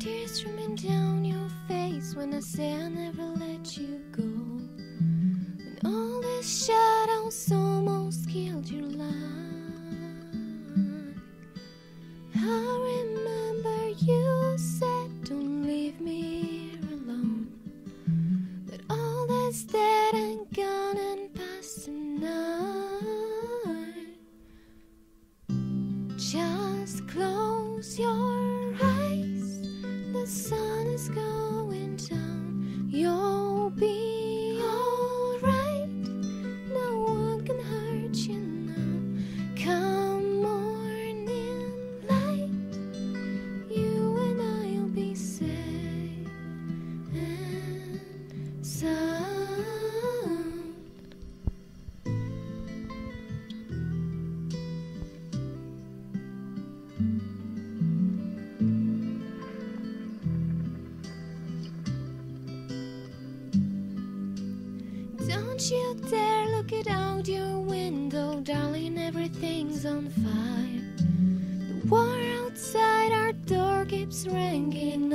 tears streaming down your face when I say I'll never let you go. When all the shadows almost killed your life, I remember you said don't leave me here alone. But all that's dead and gone and past tonight. Just close your eyes, the sun is going down. You'll be alright, no one can hurt you now. Come morning light, you and I'll be safe and sound. Don't you dare look it out your window, darling, everything's on fire. The war outside our door keeps ringing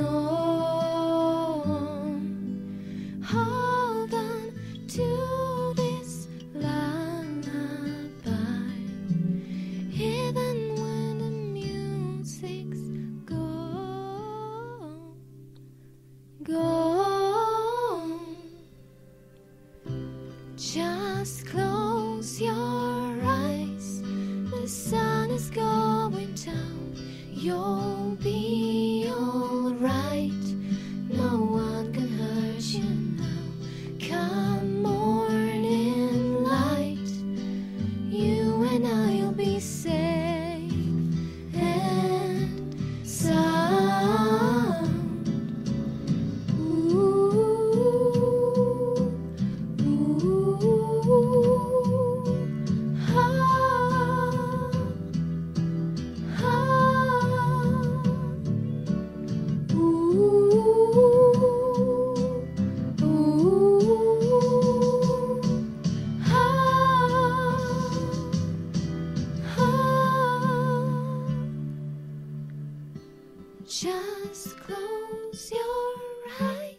on. Hold on to this lullaby, even when the music's gone. Just close your eyes, the sun is going down. You'll be alright, no one can hurt you now. Come morning light, you and I'll be safe and sound. Just close your eyes.